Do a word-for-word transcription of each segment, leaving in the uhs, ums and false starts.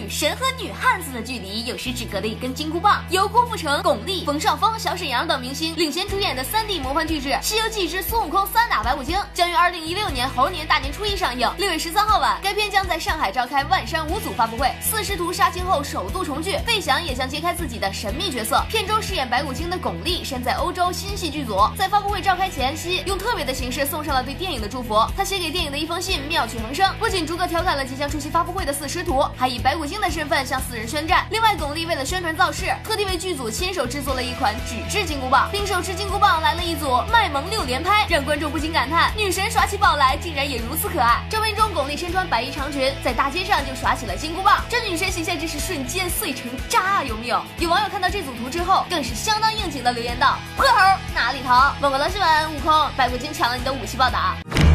女神和女汉子的距离有时只隔了一根金箍棒。由郭富城、巩俐、冯绍峰、小沈阳等明星领衔主演的 三 D 魔幻巨制《西游记之孙悟空三打白骨精》将于二零一六年猴年大年初一上映。六月十三号晚，该片将在上海召开万山五组发布会。四师徒杀青后首度重聚，费翔也将揭开自己的神秘角色。片中饰演白骨精的巩俐身在欧洲新戏剧组，在发布会召开前夕，用特别的形式送上了对电影的祝福。他写给电影的一封信妙趣横生，不仅逐个调侃了即将出席发布会的四师徒，还以白骨精的身份向四人宣战。另外，巩俐为了宣传造势，特地为剧组亲手制作了一款纸质金箍棒，并手持金箍棒来了一组卖萌六连拍，让观众不禁感叹：女神耍起宝来竟然也如此可爱。照片中，巩俐身穿白衣长裙，在大街上就耍起了金箍棒，这女神形象真是瞬间碎成渣啊，有没有？有网友看到这组图之后，更是相当应景的留言道：破猴哪里逃？网络新闻：悟空，白骨精抢了你的武器报答。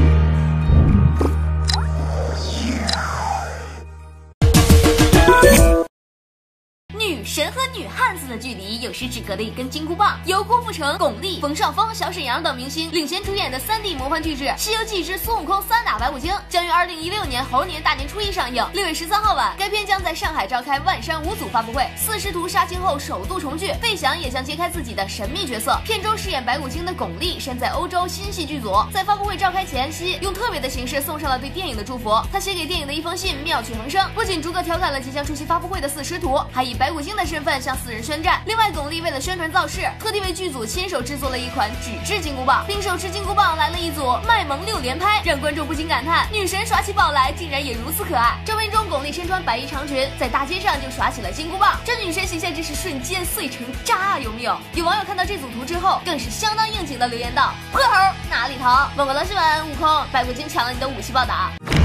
女神和女汉子的距离有时只隔了一根金箍棒。由郭富城、巩俐、冯绍峰、小沈阳等明星领衔主演的 三 D 魔幻巨制《西游记之孙悟空三打白骨精》将于二零一六年猴年大年初一上映。六月十三号晚，该片将在上海召开万山五组发布会。四师徒杀青后首度重聚，费翔也将揭开自己的神秘角色。片中饰演白骨精的巩俐身在欧洲新戏剧组，在发布会召开前夕，用特别的形式送上了对电影的祝福。他写给电影的一封信妙趣横生，不仅逐个调侃了即将出席发布会的四师徒，还以白骨精的身份向四人宣战。另外，巩俐为了宣传造势，特地为剧组亲手制作了一款纸质金箍棒，并手持金箍棒来了一组卖萌六连拍，让观众不禁感叹：女神耍起宝来竟然也如此可爱。照片中，巩俐身穿白衣长裙，在大街上就耍起了金箍棒，这女神形象真是瞬间碎成渣啊，有没有？有网友看到这组图之后，更是相当应景的留言道：破猴哪里逃？网络新闻：悟空，白骨精抢了你的武器报答。